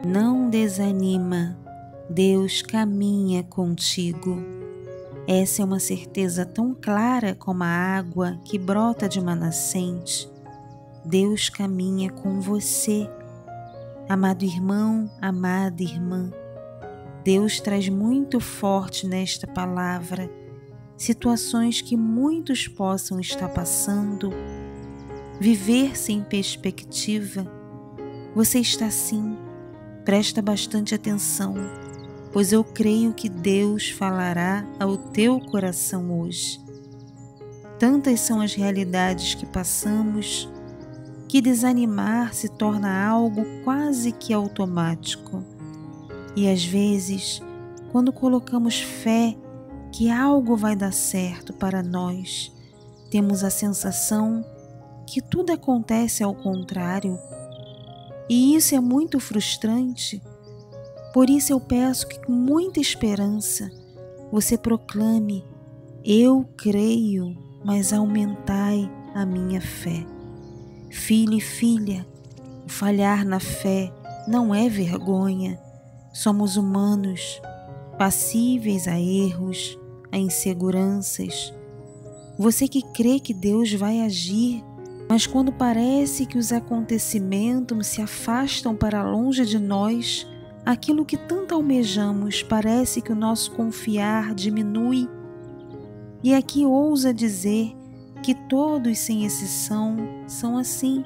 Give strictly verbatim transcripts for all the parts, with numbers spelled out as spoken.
Não desanima, Deus caminha contigo. Essa é uma certeza tão clara como a água que brota de uma nascente. Deus caminha com você. Amado irmão, amada irmã, Deus traz muito forte nesta palavra situações que muitos possam estar passando, viver sem perspectiva. Você está assim, presta bastante atenção, pois eu creio que Deus falará ao teu coração hoje. Tantas são as realidades que passamos, que desanimar se torna algo quase que automático. E às vezes, quando colocamos fé que algo vai dar certo para nós, temos a sensação que tudo acontece ao contrário. E isso é muito frustrante. Por isso eu peço que com muita esperança você proclame: eu creio, mas aumentai a minha fé. Filho e filha, o falhar na fé não é vergonha. Somos humanos, passíveis a erros, a inseguranças. Você que crê que Deus vai agir, mas quando parece que os acontecimentos se afastam para longe de nós, aquilo que tanto almejamos, parece que o nosso confiar diminui. E aqui ousa dizer que todos, sem exceção, são assim.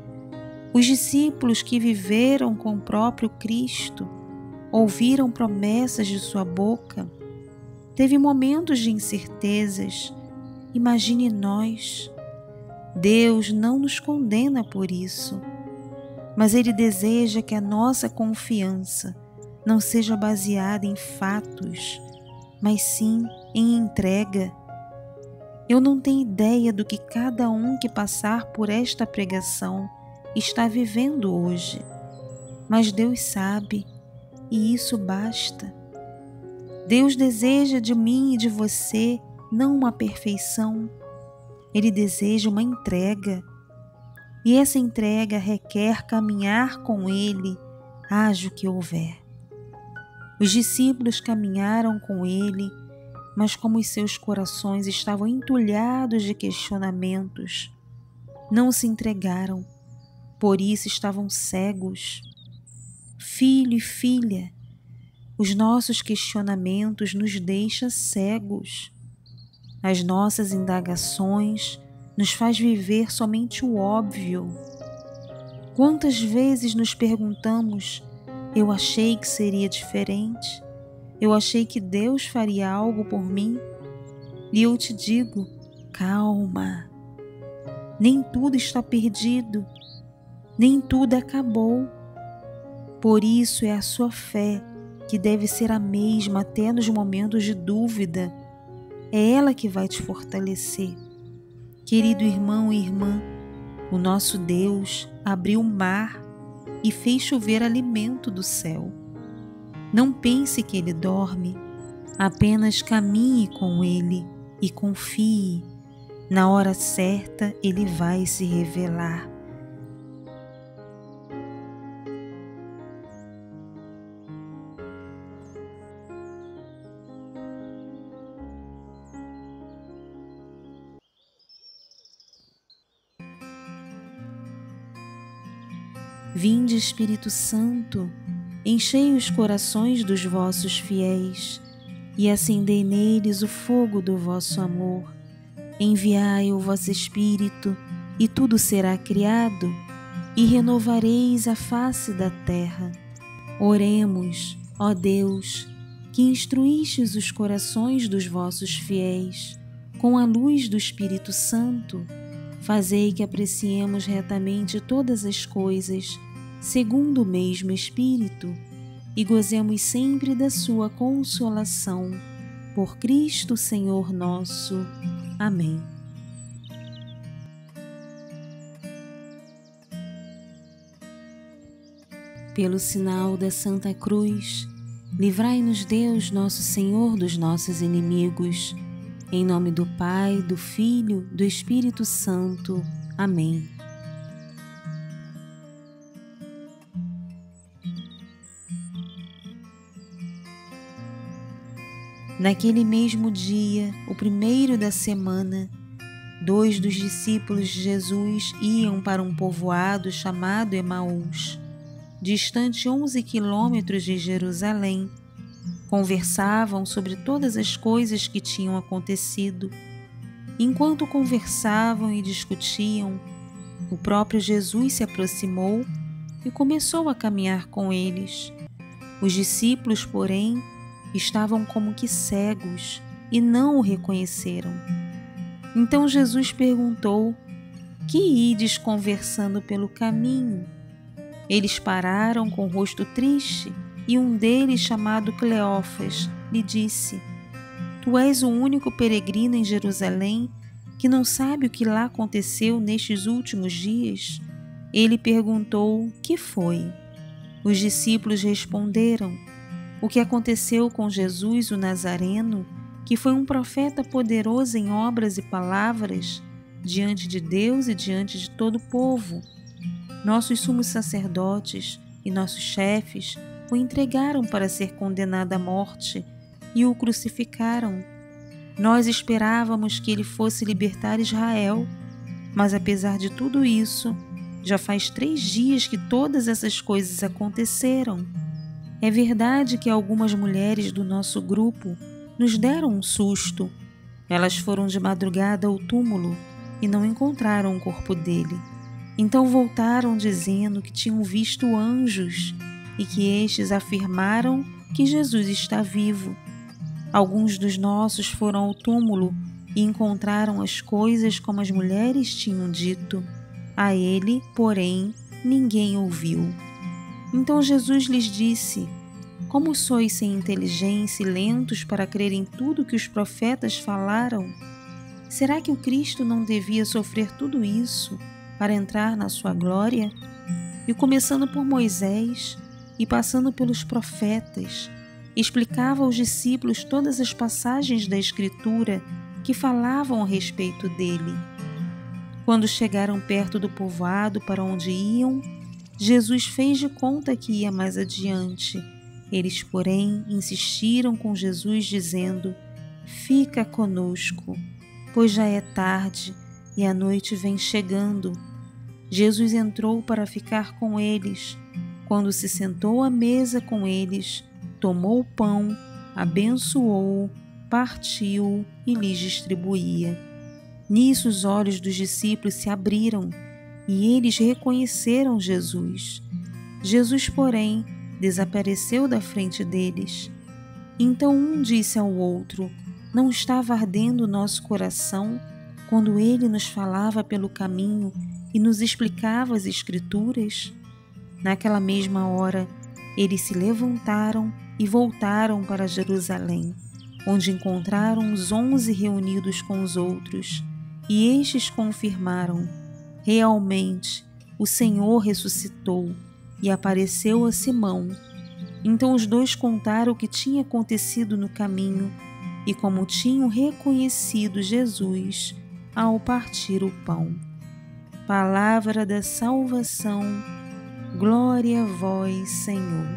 Os discípulos que viveram com o próprio Cristo, ouviram promessas de sua boca, teve momentos de incertezas. Imagine nós. Deus não nos condena por isso, mas Ele deseja que a nossa confiança não seja baseada em fatos, mas sim em entrega. Eu não tenho ideia do que cada um que passar por esta pregação está vivendo hoje, mas Deus sabe, e isso basta. Deus deseja de mim e de você não uma perfeição, Ele deseja uma entrega. E essa entrega requer caminhar com Ele, haja o que houver. Os discípulos caminharam com Ele, mas como os seus corações estavam entulhados de questionamentos, não se entregaram, por isso estavam cegos. Filho e filha, os nossos questionamentos nos deixam cegos. As nossas indagações nos faz viver somente o óbvio. Quantas vezes nos perguntamos: eu achei que seria diferente, eu achei que Deus faria algo por mim? E eu te digo: calma, nem tudo está perdido, nem tudo acabou. Por isso é a sua fé que deve ser a mesma até nos momentos de dúvida. É ela que vai te fortalecer. Querido irmão e irmã, o nosso Deus abriu o mar e fez chover alimento do céu. Não pense que Ele dorme, apenas caminhe com Ele e confie. Na hora certa Ele vai se revelar. Vinde, Espírito Santo, enchei os corações dos vossos fiéis e acendei neles o fogo do vosso amor. Enviai o vosso Espírito, e tudo será criado, e renovareis a face da terra. Oremos, ó Deus, que instruístes os corações dos vossos fiéis com a luz do Espírito Santo. Fazei que apreciemos retamente todas as coisas, segundo o mesmo Espírito, e gozemos sempre da sua consolação. Por Cristo Senhor nosso. Amém. Pelo sinal da Santa Cruz, livrai-nos Deus, nosso Senhor, dos nossos inimigos. Em nome do Pai, do Filho, do Espírito Santo. Amém. Naquele mesmo dia, o primeiro da semana, dois dos discípulos de Jesus iam para um povoado chamado Emaús, distante onze quilômetros de Jerusalém. Conversavam sobre todas as coisas que tinham acontecido. Enquanto conversavam e discutiam, o próprio Jesus se aproximou e começou a caminhar com eles. Os discípulos, porém, estavam como que cegos e não o reconheceram. Então Jesus perguntou: "Que ides conversando pelo caminho?" Eles pararam com o rosto triste e um deles, chamado Cleófas, lhe disse: "Tu és o único peregrino em Jerusalém que não sabe o que lá aconteceu nestes últimos dias?" Ele perguntou: "Que foi?" Os discípulos responderam: "O que aconteceu com Jesus o Nazareno, que foi um profeta poderoso em obras e palavras, diante de Deus e diante de todo o povo. Nossos sumos sacerdotes e nossos chefes o entregaram para ser condenado à morte e o crucificaram. Nós esperávamos que ele fosse libertar Israel, mas apesar de tudo isso, já faz três dias que todas essas coisas aconteceram. É verdade que algumas mulheres do nosso grupo nos deram um susto. Elas foram de madrugada ao túmulo e não encontraram o corpo dele. Então voltaram dizendo que tinham visto anjos e que estes afirmaram que Jesus está vivo. Alguns dos nossos foram ao túmulo e encontraram as coisas como as mulheres tinham dito. A ele, porém, ninguém ouviu." Então Jesus lhes disse: "Como sois sem inteligência e lentos para crer em tudo que os profetas falaram? Será que o Cristo não devia sofrer tudo isso para entrar na sua glória?" E começando por Moisés e passando pelos profetas, explicava aos discípulos todas as passagens da Escritura que falavam a respeito dele. Quando chegaram perto do povoado para onde iam, Jesus fez de conta que ia mais adiante. Eles, porém, insistiram com Jesus, dizendo: "Fica conosco, pois já é tarde e a noite vem chegando." Jesus entrou para ficar com eles. Quando se sentou à mesa com eles, tomou o pão, abençoou, partiu e lhes distribuía. Nisso os olhos dos discípulos se abriram e eles reconheceram Jesus. Jesus, porém, desapareceu da frente deles. Então um disse ao outro: "Não estava ardendo o nosso coração quando ele nos falava pelo caminho e nos explicava as Escrituras?" Naquela mesma hora, eles se levantaram e voltaram para Jerusalém, onde encontraram os onze reunidos com os outros, e estes confirmaram: "Realmente, o Senhor ressuscitou e apareceu a Simão." Então os dois contaram o que tinha acontecido no caminho e como tinham reconhecido Jesus ao partir o pão. Palavra da salvação, glória a vós, Senhor.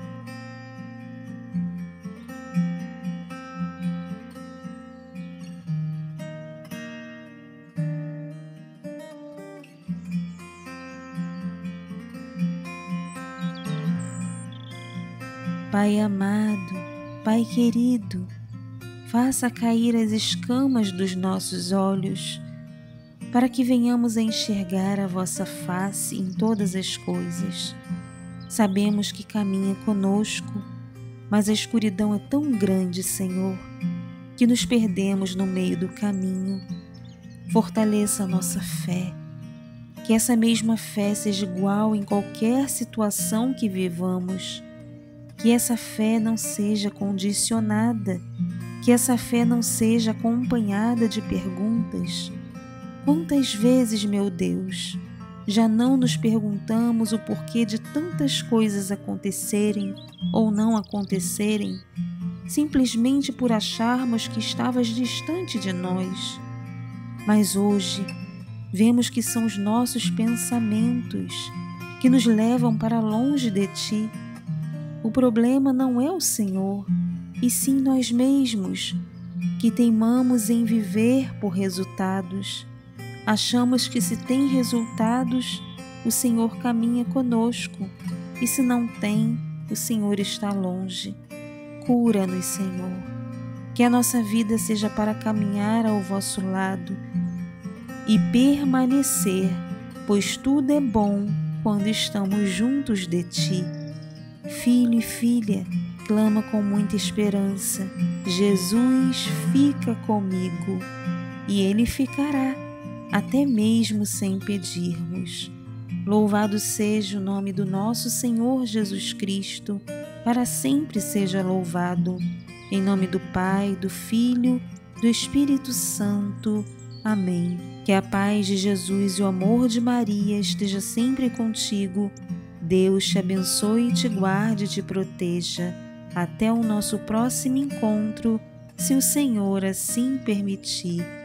Pai amado, Pai querido, faça cair as escamas dos nossos olhos, para que venhamos a enxergar a vossa face em todas as coisas. Sabemos que caminha conosco, mas a escuridão é tão grande, Senhor, que nos perdemos no meio do caminho. Fortaleça a nossa fé, que essa mesma fé seja igual em qualquer situação que vivamos. Que essa fé não seja condicionada, que essa fé não seja acompanhada de perguntas. Quantas vezes, meu Deus, já não nos perguntamos o porquê de tantas coisas acontecerem ou não acontecerem, simplesmente por acharmos que estavas distante de nós. Mas hoje, vemos que são os nossos pensamentos que nos levam para longe de Ti. O problema não é o Senhor, e sim nós mesmos, que teimamos em viver por resultados. Achamos que se tem resultados, o Senhor caminha conosco, e se não tem, o Senhor está longe. Cura-nos, Senhor. Que a nossa vida seja para caminhar ao vosso lado e permanecer, pois tudo é bom quando estamos juntos de Ti. Filho e filha, clama com muita esperança: Jesus fica comigo, e Ele ficará, até mesmo sem pedirmos. Louvado seja o nome do nosso Senhor Jesus Cristo, para sempre seja louvado. Em nome do Pai, do Filho, do Espírito Santo. Amém. Que a paz de Jesus e o amor de Maria esteja sempre contigo. Deus te abençoe, te guarde e te proteja. Até o nosso próximo encontro, se o Senhor assim permitir.